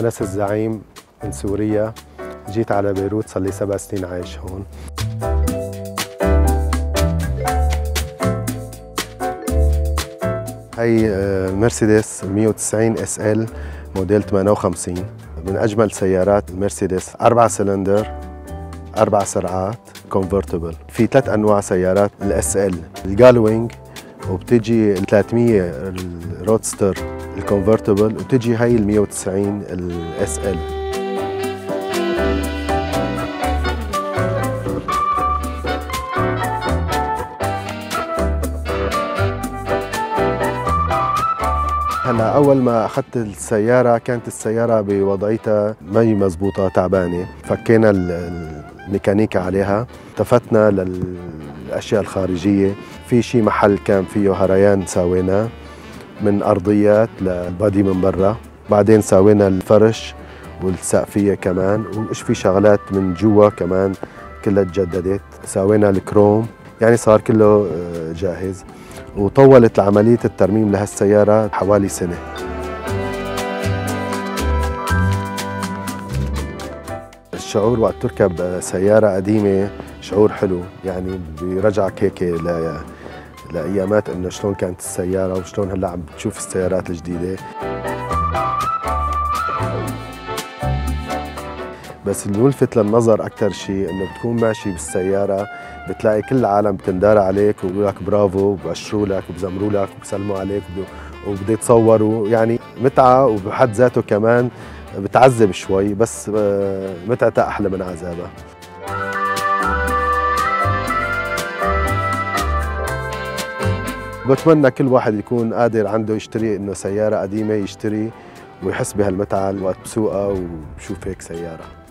أنس الزعيم من سوريا، جيت على بيروت صار لي 7 سنين عايش هون. هي مرسيدس 190 اس ال موديل 58، من أجمل سيارات المرسيدس. 4 سلندر، 4 سرعات، كونفرتبل. في 3 أنواع سيارات: الاس ال، الجالوينج، وبتجي ال 300 الرودستر الكونفرتبل، وبتجي هي ال 190 الاس ال. هلا اول ما اخذت السياره كانت السياره بوضعيتها ما هي مزبوطه، تعبانه. فكينا الميكانيكا عليها، التفتنا للاشياء الخارجيه. في شيء محل كان فيه هريان ساويناه من ارضيات للبادي من برا، بعدين ساوينا الفرش والسقفيه كمان، وإيش في شغلات من جوا كمان كلها تجددت. ساوينا الكروم، يعني صار كله جاهز. وطولت عملية الترميم لهالسيارة حوالي سنة. الشعور وقت تركب سيارة قديمة شعور حلو، يعني بيرجعك هيك لأيامات إنه شلون كانت السيارة وشلون هلا عم بتشوف السيارات الجديدة. بس اللي ملفت للنظر أكثر شيء إنه بتكون ماشي بالسيارة بتلاقي كل العالم بتندار عليك وبيقولوا لك برافو، وبأشروا لك وبزمروا لك وبسلموا عليك وبده يتصوروا. يعني متعة، وبحد ذاته كمان بتعذب شوي، بس متعتها أحلى من عذابها. بتمنى كل واحد يكون قادر عنده يشتري إنه سيارة قديمة، يشتري ويحس بهالمتعة وقت بسوقها وبشوف هيك سيارة.